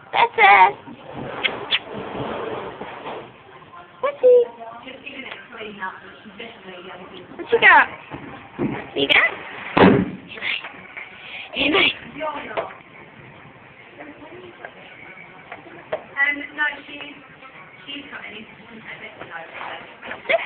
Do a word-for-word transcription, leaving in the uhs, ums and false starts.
Better. Betty. What you got? What you got? Hey, mate. Um, no, she's, she's got any.